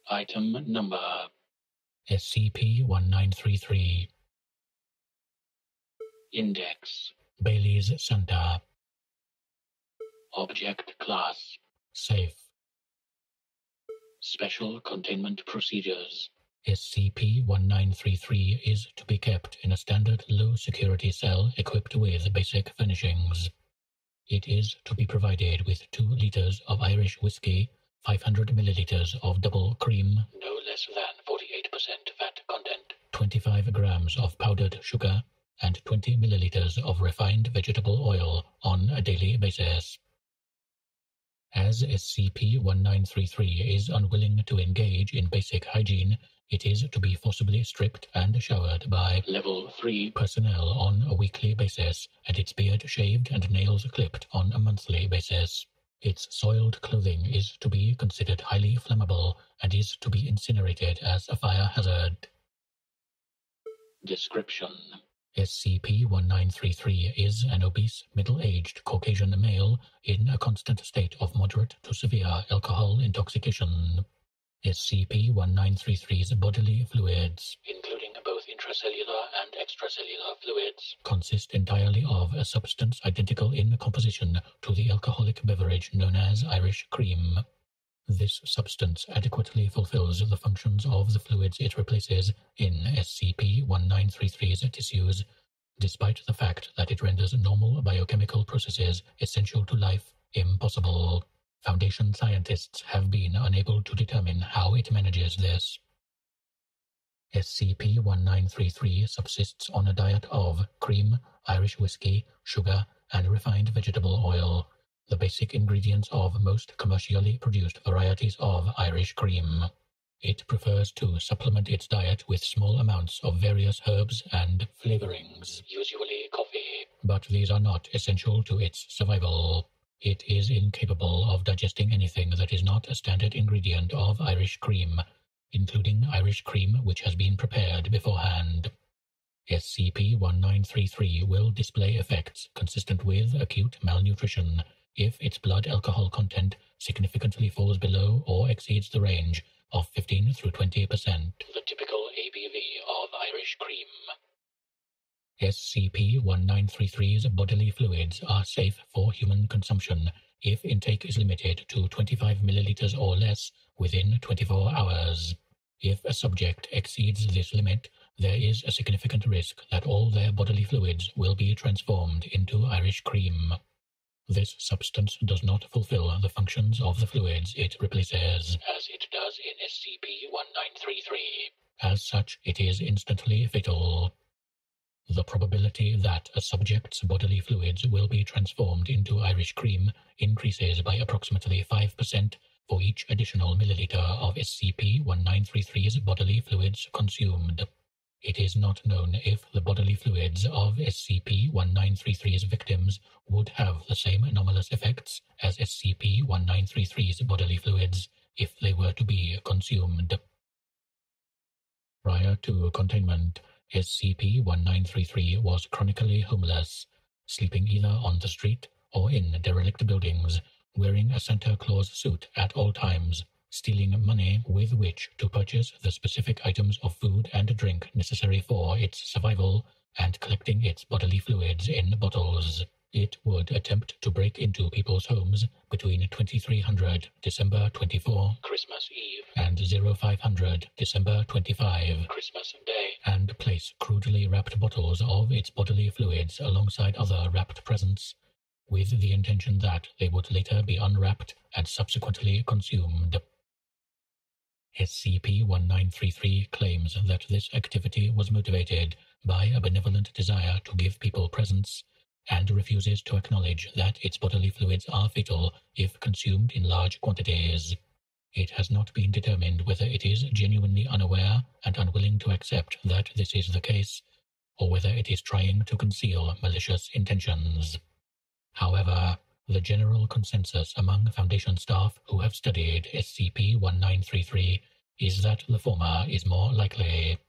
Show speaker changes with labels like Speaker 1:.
Speaker 1: Item Number SCP-1933. Index Bailey's Center. Object Class Safe. Special Containment Procedures. SCP-1933 is to be kept in a standard low-security cell equipped with basic furnishings. It is to be provided with 2 liters of Irish whiskey, 500 milliliters of double cream, no less than 48% fat content, 25 grams of powdered sugar, and 20 milliliters of refined vegetable oil on a daily basis. As SCP-1933 is unwilling to engage in basic hygiene, it is to be forcibly stripped and showered by Level 3 personnel on a weekly basis, and its beard shaved and nails clipped on a monthly basis. Its soiled clothing is to be considered highly flammable and is to be incinerated as a fire hazard. Description: SCP-1933 is an obese, middle-aged Caucasian male in a constant state of moderate to severe alcohol intoxication. SCP-1933's bodily fluids, including both intracellular and extracellular fluids, consist entirely of a substance identical in composition to the alcoholic beverage known as Irish cream. This substance adequately fulfills the functions of the fluids it replaces in SCP-1933's tissues, despite the fact that it renders normal biochemical processes essential to life impossible. Foundation scientists have been unable to determine how it manages this. SCP-1933 subsists on a diet of cream, Irish whiskey, sugar, and refined vegetable oil, the basic ingredients of most commercially produced varieties of Irish cream. It prefers to supplement its diet with small amounts of various herbs and flavorings, usually coffee, but these are not essential to its survival. It is incapable of digesting anything that is not a standard ingredient of Irish cream, including Irish cream which has been prepared beforehand. SCP-1933 will display effects consistent with acute malnutrition if its blood alcohol content significantly falls below or exceeds the range of 15 through 20%, the typical ABV of Irish cream. SCP-1933's bodily fluids are safe for human consumption if intake is limited to 25 milliliters or less within 24 hours. If a subject exceeds this limit, there is a significant risk that all their bodily fluids will be transformed into Irish cream. This substance does not fulfill the functions of the fluids it replaces, as it does in SCP-1933. As such, it is instantly fatal. The probability that a subject's bodily fluids will be transformed into Irish cream increases by approximately 5% for each additional milliliter of SCP-1933's bodily fluids consumed. It is not known if the bodily fluids of SCP-1933's victims would have the same anomalous effects as SCP-1933's bodily fluids if they were to be consumed. Prior to containment, SCP-1933 was chronically homeless, sleeping either on the street or in derelict buildings, wearing a Santa Claus suit at all times, stealing money with which to purchase the specific items of food and drink necessary for its survival, and collecting its bodily fluids in bottles. It would attempt to break into people's homes between 2300 December 24, Christmas Eve, and 0500 December 25, Christmas Day, and place crudely wrapped bottles of its bodily fluids alongside other wrapped presents, with the intention that they would later be unwrapped and subsequently consumed. SCP-1933 claims that this activity was motivated by a benevolent desire to give people presents, and refuses to acknowledge that its bodily fluids are fatal if consumed in large quantities. It has not been determined whether it is genuinely unaware and unwilling to accept that this is the case, or whether it is trying to conceal malicious intentions. However, the general consensus among Foundation staff who have studied SCP-1933 is that the former is more likely.